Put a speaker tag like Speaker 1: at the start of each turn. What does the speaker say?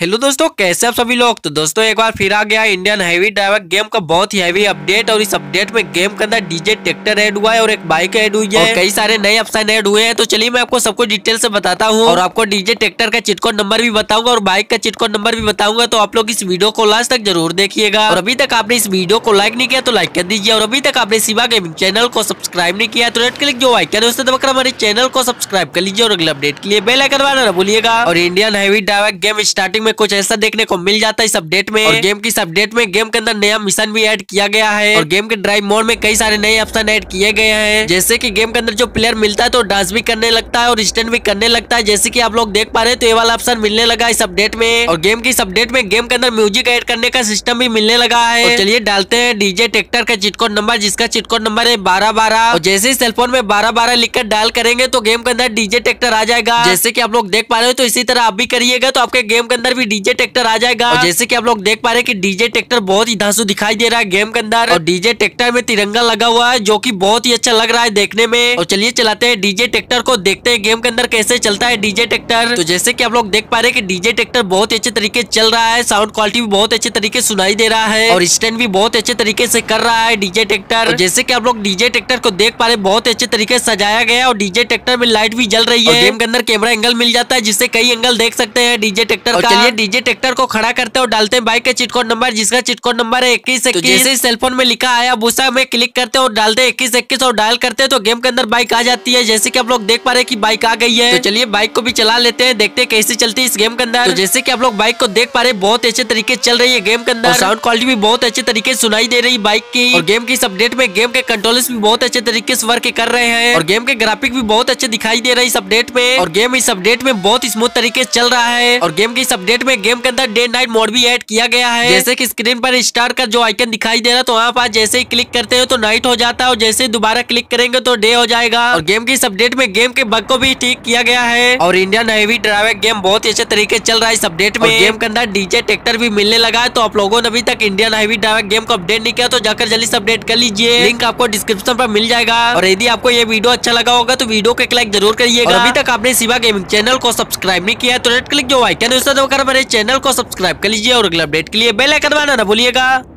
Speaker 1: Hello दोस्तों, कैसे आप सभी लोग। तो दोस्तों एक बार फिर आ गया इंडियन हैवी ड्राइवर गेम का बहुत ही हैवी अपडेट। और इस अपडेट में गेम के अंदर डीजे ट्रैक्टर ऐड हुआ है और एक बाइक ऐड हुई है और कई सारे नए ऑप्शन ऐड हुए हैं। तो चलिए मैं आपको सबको डिटेल से बताता हूँ और आपको डीजे ट्रैक्टर का चिट कोड नंबर भी बताऊंगा और बाइक का चिट कोड नंबर भी बताऊंगा। तो आप लोग इस वीडियो को लास्ट तक जरूर देखिएगा। और अभी तक आपने इस वीडियो को लाइक नहीं किया तो लाइक कर दीजिए। और अभी तक आपने शिवा गेमिंग चैनल को सब्सक्राइब नहीं किया तो रेड क्लिक जो आइकन है उससे दबाकर हमारे चैनल को सब्सक्राइब कर लीजिए और अगले अपडेट के लिए बेल आइकन दबाना न भूलिएगा। और Indian heavy driver game starting में कुछ ऐसा देखने को मिल जाता है इस अपडेट में। और गेम की इस अपडेट में गेम के अंदर नया मिशन भी ऐड किया गया है और गेम के ड्राइव मोड में कई सारे नए ऑप्शन ऐड किए गए हैं। जैसे कि गेम के अंदर जो प्लेयर मिलता है तो डांस भी करने लगता है और स्टैंड भी करने लगता है। जैसे कि आप लोग देख पा रहे हैं तो ये वाला ऑप्शन मिलने लगा इस अपडेट में। और गेम की इस अपडेट में गेम के अंदर म्यूजिक ऐड करने का सिस्टम भी मिलने लगा है। और चलिए डालते हैं डीजे ट्रैक्टर का चिट कोड नंबर, जिसका चिट कोड नंबर है 1212। और जैसे ही सेलफोन में 1212 लिखकर डायल करेंगे तो गेम के अंदर डीजे ट्रैक्टर आ जाएगा। जैसे कि आप लोग देख पा रहे हो तो इसी तरह आप भी करिएगा तो आपके गेम के अंदर भी डीजे ट्रैक्टर आ जाएगा। और जैसे कि आप लोग देख पा रहे हैं कि डीजे ट्रैक्टर बहुत ही धांसू दिखाई दे रहा है गेम के अंदर। और डीजे ट्रैक्टर में तिरंगा लगा हुआ है जो कि बहुत ही अच्छा लग रहा है देखने में। और चलिए चलाते हैं डीजे ट्रैक्टर को, देखते हैं गेम के अंदर कैसे चलता है डीजे ट्रैक्टर। तो जैसे कि आप लोग देख पा रहे हैं कि डीजे ट्रैक्टर बहुत ही अच्छे तरीके चल रहा है, साउंड क्वालिटी भी बहुत अच्छे तरीके सुनाई दे रहा है और स्टैंड भी बहुत अच्छे तरीके से कर रहा है डीजे ट्रैक्टर। जैसे कि आप लोग डीजे ट्रैक्टर को देख पा रहे बहुत अच्छे तरीके से सजाया गया और डीजे ट्रैक्टर में लाइट भी जल रही है। गेम के अंदर कैमरा एंगल मिल जाता है जिससे कई एंगल देख सकते हैं डीजे ट्रैक्टर का। चलिए डीजे ट्रैक्टर को खड़ा करते हैं और डालते हैं बाइक का चिट कोड नंबर, जिसका चिट कोड नंबर है 2121। तो जैसे सेलफोन में लिखा आया भूसा में क्लिक करते हैं और डालते हैं 2121 और डायल करते हैं तो गेम के अंदर बाइक आ जाती है। जैसे कि आप लोग देख पा रहे हैं कि बाइक आ गई है। तो चलिए बाइक को भी चला लेते हैं, देखते हैं कैसे चलती है इस गेम के अंदर। तो जैसे कि आप लोग बाइक को देख पा रहे हैं बहुत अच्छे तरीके चल रही है गेम के अंदर, साउंड क्वालिटी भी बहुत अच्छे तरीके सुनाई दे रही है बाइक की। और गेम की इस अपडेट में गेम के कंट्रोलर्स भी बहुत अच्छे तरीके से वर्क कर रहे हैं और गेम के ग्राफिक भी बहुत अच्छे दिखाई दे रहे हैं इस अपडेट में। और गेम इस अपडेट में बहुत स्मूथ तरीके से चल रहा है। और गेम की इस अपडेट में गेम के अंदर डे नाइट मोड भी ऐड किया गया है। जैसे कि स्क्रीन पर स्टार का जो आइकन दिखाई दे रहा है तो वहाँ पर जैसे ही क्लिक करते हो तो नाइट हो जाता है और जैसे ही दोबारा क्लिक करेंगे तो डे हो जाएगा। और गेम की इस अपडेट में गेम के बग को भी ठीक किया गया है। और इंडियन हैवी ड्राइवर गेम बहुत ही अच्छे तरीके चल रहा है इस अपडेट में। गेम के अंदर डीजे ट्रैक्टर भी मिलने लगा है। तो आप लोगों ने अभी तक इंडियन हैवी ड्राइवर गेम को अपडेट नहीं किया तो जाकर जल्दी से अपडेट कर लीजिए, लिंक आपको डिस्क्रिप्शन पर मिल जाएगा। और यदि आपको ये वीडियो अच्छा लगा होगा तो वीडियो को एक लाइक जरूर करिएगा। अभी तक आपने शिवा गेमिंग चैनल को सब्सक्राइब नहीं किया तो रेड क्लिक जो आइकन है उससे दबाकर हमारे चैनल को सब्सक्राइब कर लीजिए और अगले अपडेट के लिए बेल आइकन दबाना न भूलिएगा।